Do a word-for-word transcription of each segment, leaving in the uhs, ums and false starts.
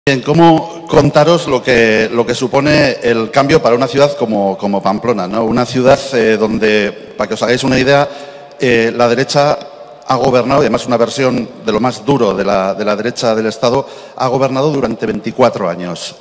Bien, ¿cómo contaros lo que, lo que supone el cambio para una ciudad como, como Pamplona, ¿no? Una ciudad eh, donde, para que os hagáis una idea, eh, la derecha ha gobernado, y además una versión de lo más duro de la, de la derecha del Estado, ha gobernado durante veinticuatro años.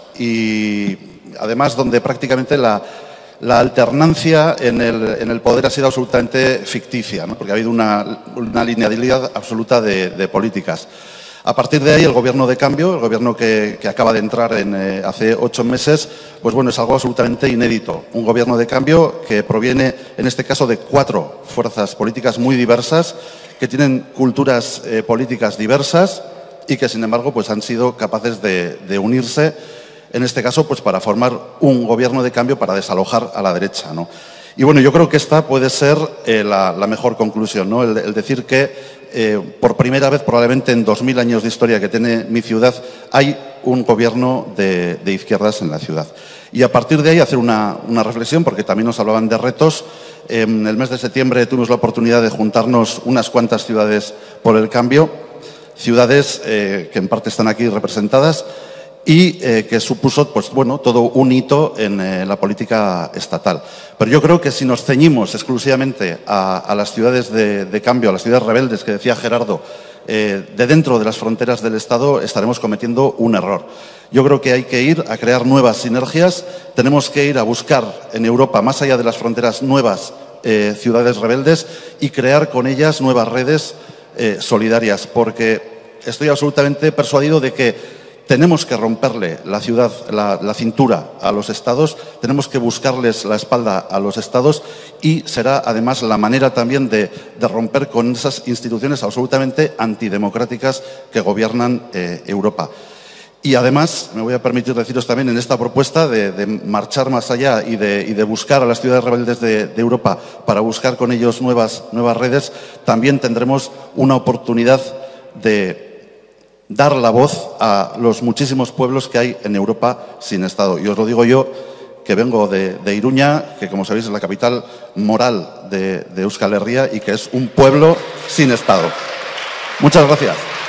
Y además donde prácticamente la, la alternancia en el, en el poder ha sido absolutamente ficticia, ¿no? Porque ha habido una, una linealidad absoluta de, de políticas. A partir de ahí, el Gobierno de cambio, el Gobierno que, que acaba de entrar en, eh, hace ocho meses, pues bueno, es algo absolutamente inédito. Un Gobierno de cambio que proviene, en este caso, de cuatro fuerzas políticas muy diversas, que tienen culturas eh, políticas diversas y que, sin embargo, pues han sido capaces de, de unirse, en este caso, pues para formar un Gobierno de cambio para desalojar a la derecha, ¿no? Y bueno, yo creo que esta puede ser eh, la, la mejor conclusión, ¿no? El, el decir que eh, por primera vez, probablemente en dos mil años de historia que tiene mi ciudad, hay un gobierno de, de izquierdas en la ciudad. Y a partir de ahí hacer una, una reflexión, porque también nos hablaban de retos. Eh, en el mes de septiembre tuvimos la oportunidad de juntarnos unas cuantas ciudades por el cambio, ciudades eh, que en parte están aquí representadas, y eh, que supuso, pues bueno, todo un hito en eh, la política estatal. Pero yo creo que si nos ceñimos exclusivamente a, a las ciudades de, de cambio, a las ciudades rebeldes, que decía Gerardo, eh, de dentro de las fronteras del Estado, estaremos cometiendo un error. Yo creo que hay que ir a crear nuevas sinergias, tenemos que ir a buscar en Europa, más allá de las fronteras, nuevas eh, ciudades rebeldes y crear con ellas nuevas redes eh, solidarias, porque estoy absolutamente persuadido de que tenemos que romperle la ciudad, la, la cintura a los estados, tenemos que buscarles la espalda a los estados y será además la manera también de, de romper con esas instituciones absolutamente antidemocráticas que gobiernan eh, Europa. Y además, me voy a permitir deciros también en esta propuesta de, de marchar más allá y de, y de buscar a las ciudades rebeldes de, de Europa para buscar con ellos nuevas, nuevas redes, también tendremos una oportunidad de dar la voz a los muchísimos pueblos que hay en Europa sin Estado. Y os lo digo yo, que vengo de, de Iruña, que como sabéis es la capital moral de, de Euskal Herria y que es un pueblo sin Estado. Muchas gracias.